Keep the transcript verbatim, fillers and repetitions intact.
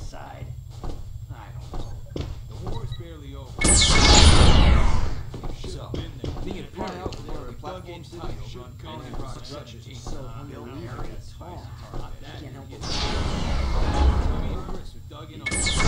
side. I don't know. The war's barely over. So, being part of the war platform city should come in construction. So unbelievably tall. I can't help but Dug in on